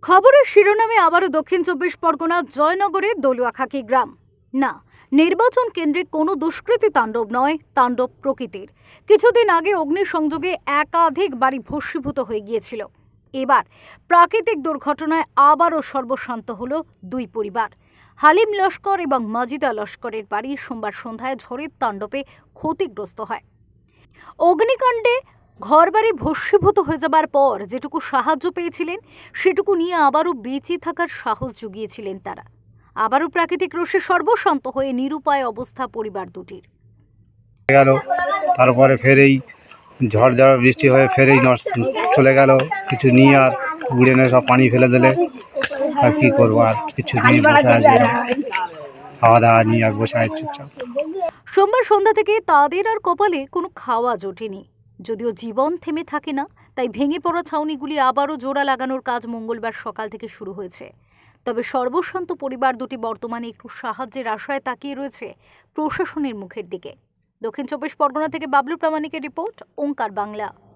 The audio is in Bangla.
খবরের শিরোনামে আবারও দক্ষিণ চব্বিশ পরগনা জয়নগরের দলুয়াখাকি গ্রাম। না, নির্বাচন কেন্দ্রে কোনো দুষ্কৃতী তাণ্ডব নয়, তাণ্ডব প্রকৃতির। কিছুদিন আগে অগ্নিসংযোগে একাধিক বাড়ি ভস্মীভূত হয়ে গিয়েছিল। এবার প্রাকৃতিক দুর্ঘটনায় আবারও সর্বশান্ত হল দুই পরিবার। হালিম লস্কর এবং মাজিদা লস্করের বাড়ি সোমবার সন্ধ্যায় ঝড়ের তাণ্ডবে ক্ষতিগ্রস্ত হয়। অগ্নিকাণ্ডে ঘরবাড়ি ভস্মীভূত হয়ে যাবার পর যেটুকু সাহায্য পেয়েছিলেন সেটুকু নিয়ে আবারও বেঁচে থাকার সাহস জুগিয়েছিলেন তারা। আবারও প্রাকৃতিক রোষে সর্বশান্ত হয়ে নিরুপায় অবস্থা পরিবার দুটির। তারপরে ফের এই ঝড় বৃষ্টি হয়ে ফের এই চলে গেল, কিছু নিয়ে আর উড়ে নিয়ে সব পানি ফেলে দিলে আর কি করবো, আর কিছু নিয়ে বসে আছে, খাওয়া দাওয়া নিয়ে আর বসে আছে চুপচাপ। সোমবার সন্ধ্যা থেকে তাদের আর কপালে কোনো খাওয়া জোটেনি। যদিও জীবন থেমে থাকে না, তাই ভেঙে পড়া ছাউনিগুলি আবারও জোড়া লাগানোর কাজ মঙ্গলবার সকাল থেকে শুরু হয়েছে। তবে সর্বশান্ত পরিবার দুটি বর্তমানে একটু সাহায্যের আশায় তাকিয়ে রয়েছে প্রশাসনের মুখের দিকে। দক্ষিণ চব্বিশ পরগনা থেকে বাবলু প্রামাণিকের রিপোর্ট, ওঙ্কার বাংলা।